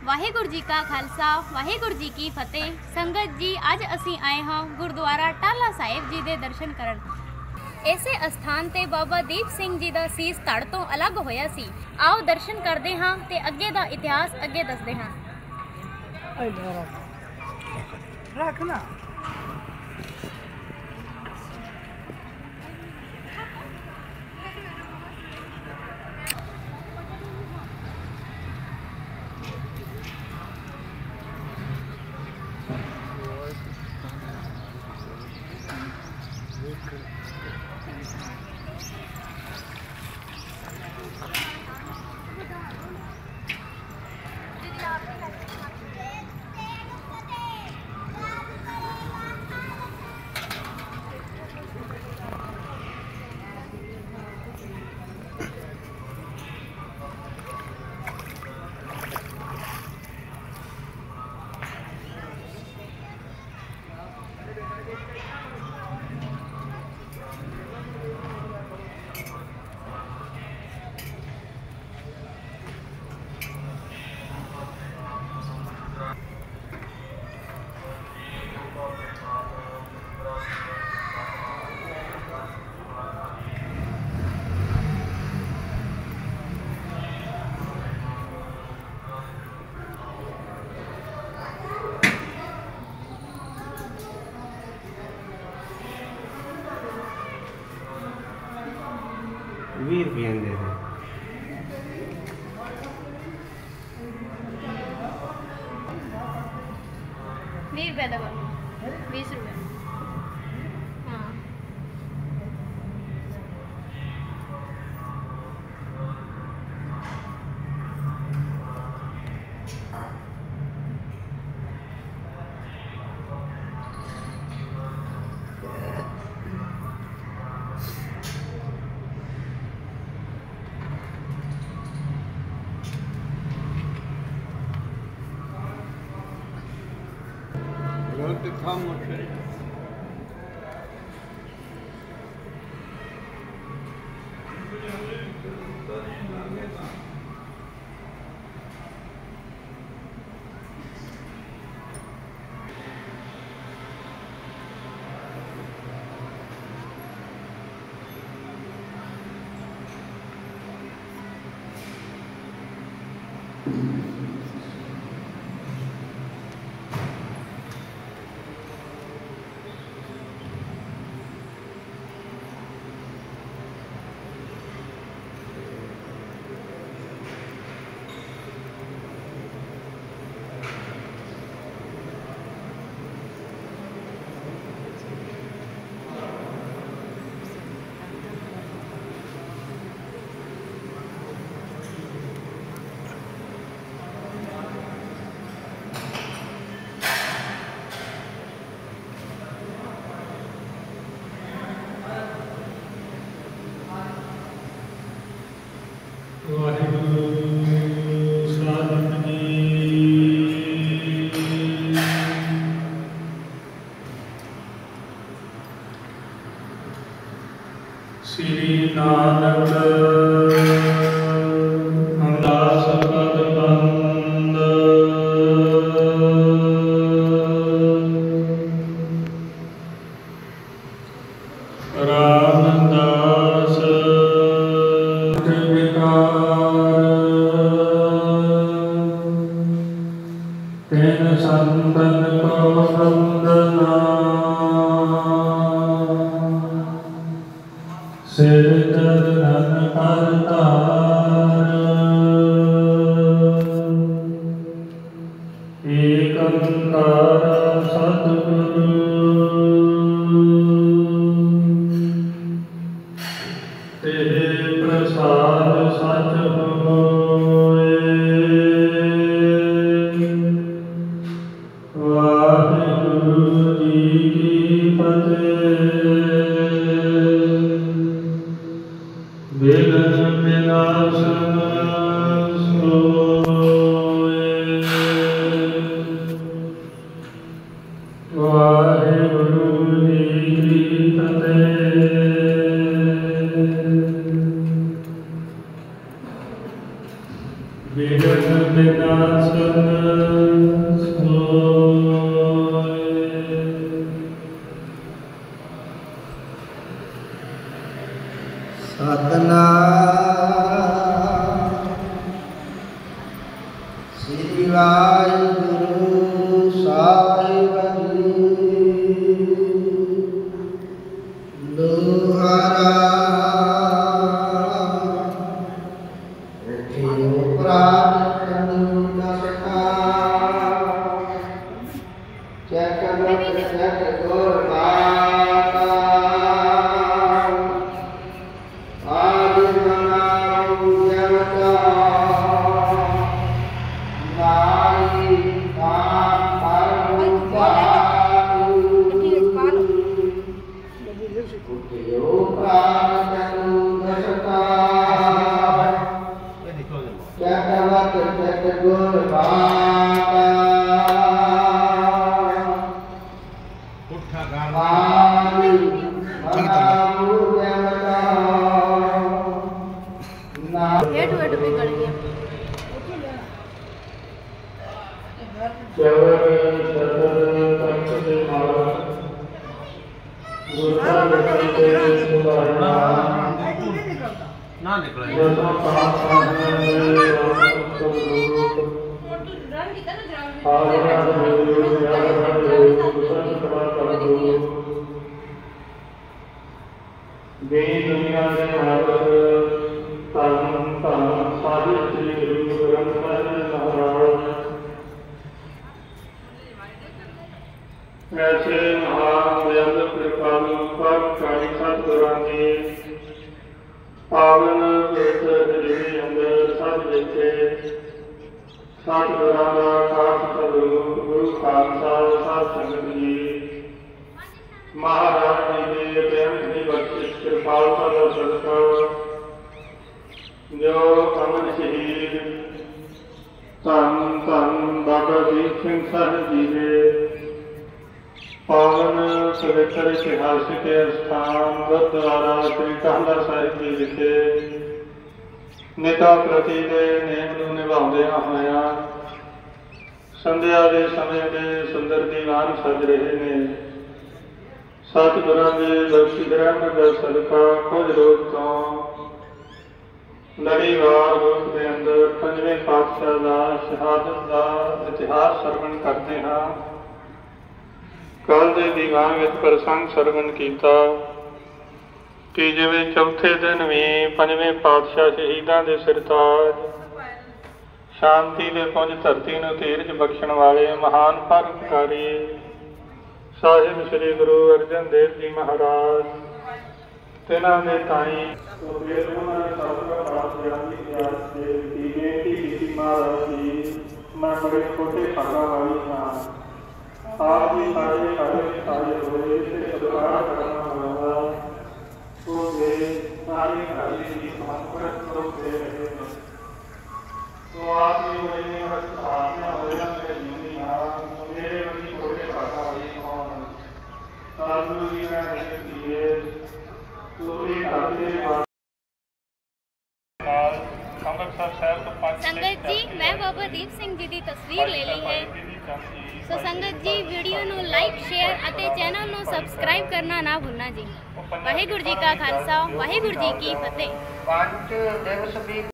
वाहिगुरु जी का खालसा वाहिगुरु जी की फतेह। संगत जी अज असी आए हाँ गुरुद्वारा टाला साहिब जी के दर्शन करन। इसे अस्थान ते बाबा दीप सिंह जी का सीस धड़ तो अलग होया सी। आओ दर्शन करते हाँ ते अगे का इतिहास अगे दसते हाँ। रखना ₹20 दे दे। 20 रुपये दबा 20 रुपये। हाँ Leute kommen und schön. Shri Nanak अमदास पद बंद रामदास विकार तेन संतन को वंदना सिर धन अवतार एक ओंकार सतगुरु तेरे प्रसाद सच होए वाहिगुरु ਬਿਰਖ ਬਿਨਾਸਨ ਸੋਏ। ਸਤਨਾਮ ਸ੍ਰੀ ਵਾਹਿਗੁਰੂ ਸਾਹਿਬ ਜੀ। ਦੁਹਰਾ ਉਠਿਓ ਪ੍ਰਾਨ ਤਨੁ ਨਸਕਾ ਚੈਕ ਗੁਰ ਬਾਤਾ ਆਦਿ ਮਨਾਉ ਜਵਤਾ ਨਾਈ ਨਾਮ ਪਰਮੁ ਪਾਉ ਉਠਿਓ ਪ੍ਰਾਨ ਤਨੁ ਨਸਕਾ ਚੈਕ ਗੁਰ ਬਾਤਾ ਆਦਿ ਮਨਾਉ ਜਵਤਾ हेड वेड भी गड़ गया। ਚਵਰ ਸ਼ਤਰ ਤਖਤ ਦੇ ਮਾਰ ਗੁਰਤਾ ਬਖਸ਼ ਦੇ ਸੁਭਾਣਾ ना निकला ਜਦੋਂ ਪਾਸਾਂ ਦੇ ਸਤਿਗੁਰੂ ਆਗਿਆ ਦੇ ਯਾਦ ਦੇ ਸੁਸਤ ਕਰਾ ਕਰੋ ਦੇ ਦੁਨੀਆ ਦੇ ਮਾਲਕ ਧੰਨ ਧੰਨ ਸਾਹਿਬ ਸ੍ਰੀ ਗੁਰੂ ਗ੍ਰੰਥ ਸਾਹਿਬ ਮਹਾਰਾਜ ਐਸੇ ਮਹਾਨ ਦਇਆਲ ਕਿਰਪਾਲੂ ਪਰਮਕਾਰੀ ਸਤਿਗੁਰਾਂ ਦੀ ਪਾਵਨ ਪਵਿੱਤਰ ਹਜ਼ੂਰੀ ਅੰਦਰ ਸਭ ਵਿਖੇ ਸਤਿਗੁਰਾਂ ਦਾ ਖਾਸ ਸਤਿਗੁਰੂ ਗੁਰੂ ਖਾਲਸਾ ਸਾਧ ਸੰਗਤ ਜੀ ਮਹਾਰਾਜ ਜੀ ਦੇ ਬੇਅੰਤ ਦੀ ਬਖਸ਼ਿਸ਼ ਕਿਰਪਾਲਤਾ ਦਾ ਸਦਕਾ ਜੋ ਅਮਰ ਸ਼ਹੀਦ ਧੰਨ ਧੰਨ ਬਾਬਾ ਦੀਪ ਸਿੰਘ ਸਾਹਿਬ ਜੀ ਦੇ ਪਾਵਨ ਪਵਿੱਤਰ ਇਤਿਹਾਸਿਕ ਸਥਾਨ ਗੁਰਦੁਆਰਾ ਸ੍ਰੀ ਟਾਹਲਾ ਸਾਹਿਬ ਜੀ ਵਿਖੇ ਨਿਤਾ ਪ੍ਰਤੀ ਦੇ ਨੇਮ ਨੂੰ ਨਿਭਾਉਂਦਿਆਂ ਹੋਇਆਂ ਸੰਧਿਆ ਦੇ ਸਮੇਂ ਦੇ ਸੁੰਦਰ ਦੀਵਾਨ ਸਜ ਰਹੇ ਨੇ। ਸਤਿਗੁਰਾਂ ਦੇ ਬਖਸ਼ਿਸ਼ ਰਹਿਮਤ ਦਾ ਸਦਕਾ ਕੁਝ ਰੋਜ਼ ਤੋਂ ਲੜੀਵਾਰ ਰੂਪ ਦੇ ਅੰਦਰ ਪੰਜਵੇਂ ਪਾਤਸ਼ਾਹ ਦਾ ਸ਼ਹਾਦਤ ਦਾ ਇਤਿਹਾਸ ਸਰਵਣ ਕਰਦੇ ਹਾਂ। ਕੱਲ੍ਹ ਦੇ ਦੀਵਾਨ ਵਿੱਚ ਪ੍ਰਸੰਗ ਸਰਵਣ ਕੀਤਾ ਕਿ ਜਿਵੇਂ ਚੌਥੇ ਦਿਨ ਵੀ ਪੰਜਵੇਂ ਪਾਤਸ਼ਾਹ ਸ਼ਹੀਦਾਂ ਦੇ ਸਿਰਤਾਜ ਸ਼ਾਂਤੀ ਦੇ ਪੁੰਜ ਧਰਤੀ ਨੂੰ ਧੀਰਜ ਬਖਸ਼ਣ ਵਾਲੇ ਮਹਾਨ ਪਰਉਪਕਾਰੀ ਸਾਹਿਬ ਸ੍ਰੀ ਗੁਰੂ ਅਰਜਨ ਦੇਵ ਜੀ ਮਹਾਰਾਜ ਤਿਨਾਂ ਦੇ ਤਾਈ ਮਹਾਰਾਜ ਜੀ ਮੈਂ ਬੜੇ ਛੋਟੇ ਭਾਗਾਂ ਵਾਲੀ ਹਾਂ। ਆਪ ਜੀ ਸਾਰੇ ਹੋਏ ਤੇ ਸਤਿਕਾਰ ਕਰਨਾ ਹੋਇਆ ਉਹ ਦੇ ਸਾਰੇ ਘਾਲੀ ਦੀ ਮਹੱਤਵ ਤੋਂ ਦੇ ਰਹੇ ਨੇ। ਤੋ ਆਪ ਜੀ ਹੋਏ ਨੇ ਆਤਮਾ ਹੋਇਆ ਮੇਰੇ ਜੀਵਨੀ ਹਾਂ ਮੇਰੇ ਵਰਗੀ ਛੋਟੇ ਭਾਗਾਂ ਵਾਲੀ ਹੋਣ ਸਾਧੂ ਜੀ ਨੇ ਦਿੱਤੀ ਤੋ ਇਹ ਕਰਦੇ ਬਾਅਦ ਅੰਮ੍ਰਿਤਸਰ ਸ਼ਹਿਰ ਤੋਂ 5 संगत जी मैं बाबा दीप सिंह जी की तस्वीर ले ली है। सो संगत जी वीडियो ਨੂੰ ਲਾਈਕ ਸ਼ੇਅਰ ਅਤੇ ਚੈਨਲ ਨੂੰ ਸਬਸਕ੍ਰਾਈਬ ਕਰਨਾ ਨਾ ਭੁੱਲਣਾ ਜੀ। ਵਾਹਿਗੁਰੂ ਜੀ ਕਾ ਖਾਲਸਾ ਵਾਹਿਗੁਰੂ ਜੀ ਕੀ ਫਤਿਹ। 5 ਦਿਵਸ ਵੀ